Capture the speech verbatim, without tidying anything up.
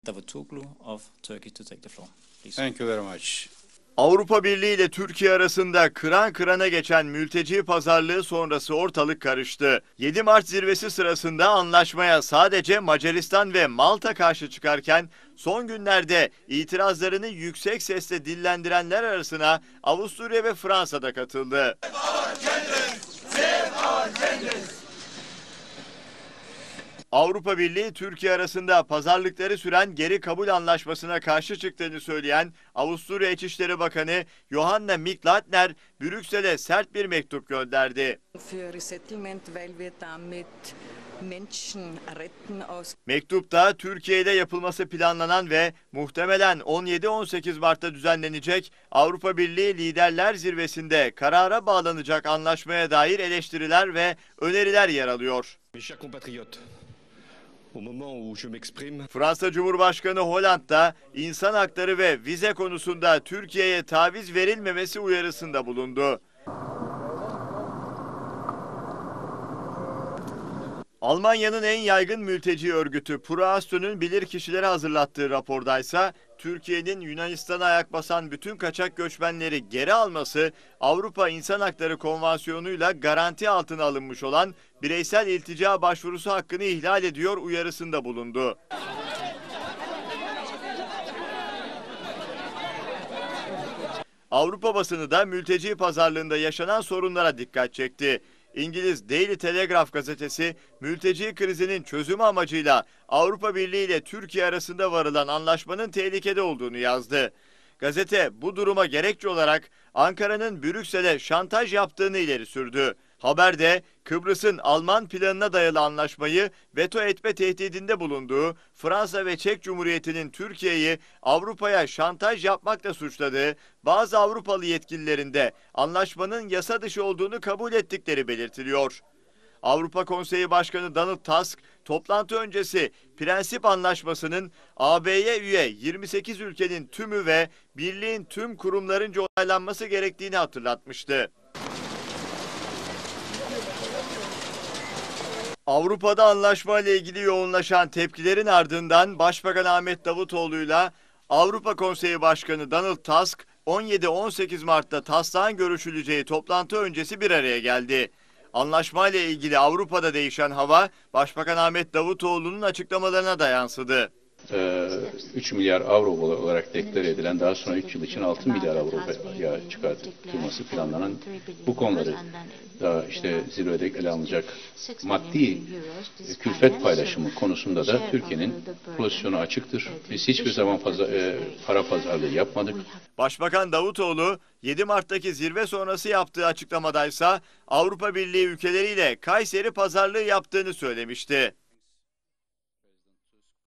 Davutoglu of Turkey to take the floor, please. Thank you very much. Avrupa Birliği ile Türkiye arasında kıran kırana geçen mülteci pazarlığı sonrası ortalık karıştı. yedi Mart zirvesi sırasında anlaşmaya sadece Macaristan ve Malta karşı çıkarken son günlerde itirazlarını yüksek sesle dillendirenler arasına Avusturya ve Fransa da katıldı. Avrupa Birliği, Türkiye arasında pazarlıkları süren geri kabul anlaşmasına karşı çıktığını söyleyen Avusturya İçişleri Bakanı Johanna Mick-Ladner, Brüksel'e sert bir mektup gönderdi. Mektupta Türkiye'de yapılması planlanan ve muhtemelen on yedi on sekiz Mart'ta düzenlenecek Avrupa Birliği Liderler Zirvesi'nde karara bağlanacak anlaşmaya dair eleştiriler ve öneriler yer alıyor. Fransa Cumhurbaşkanı Hollande da insan hakları ve vize konusunda Türkiye'ye taviz verilmemesi uyarısında bulundu. Almanya'nın en yaygın mülteci örgütü Proasto'nun bilirkişilere hazırlattığı rapordaysa Türkiye'nin Yunanistan'a ayak basan bütün kaçak göçmenleri geri alması Avrupa İnsan Hakları Konvansiyonu'yla garanti altına alınmış olan bireysel iltica başvurusu hakkını ihlal ediyor uyarısında bulundu. Avrupa basını da mülteci pazarlığında yaşanan sorunlara dikkat çekti. İngiliz Daily Telegraph gazetesi, mülteci krizinin çözümü amacıyla Avrupa Birliği ile Türkiye arasında varılan anlaşmanın tehlikede olduğunu yazdı. Gazete bu duruma gerekçe olarak Ankara'nın Brüksel'e şantaj yaptığını ileri sürdü. Haberde Kıbrıs'ın Alman planına dayalı anlaşmayı veto etme tehdidinde bulunduğu Fransa ve Çek Cumhuriyeti'nin Türkiye'yi Avrupa'ya şantaj yapmakla suçladığı bazı Avrupalı yetkililerin de anlaşmanın yasa dışı olduğunu kabul ettikleri belirtiliyor. Avrupa Konseyi Başkanı Donald Tusk, toplantı öncesi prensip anlaşmasının A B'ye üye yirmi sekiz ülkenin tümü ve birliğin tüm kurumlarınca onaylanması gerektiğini hatırlatmıştı. Avrupa'da anlaşma ile ilgili yoğunlaşan tepkilerin ardından Başbakan Ahmet Davutoğlu'yla Avrupa Konseyi Başkanı Donald Tusk on yedi on sekiz Mart'ta taslağın görüşüleceği toplantı öncesi bir araya geldi. Anlaşma ile ilgili Avrupa'da değişen hava Başbakan Ahmet Davutoğlu'nun açıklamalarına da yansıdı. üç milyar avro olarak deklar edilen, daha sonra üç yıl için altı milyar avroya çıkartılması planlanan bu konuları daha işte zirvede ele alınacak maddi külfet paylaşımı konusunda da Türkiye'nin pozisyonu açıktır. Biz hiçbir zaman pazar, e, para pazarlığı yapmadık. Başbakan Davutoğlu yedi Mart'taki zirve sonrası yaptığı açıklamadaysa Avrupa Birliği ülkeleriyle Kayseri pazarlığı yaptığını söylemişti.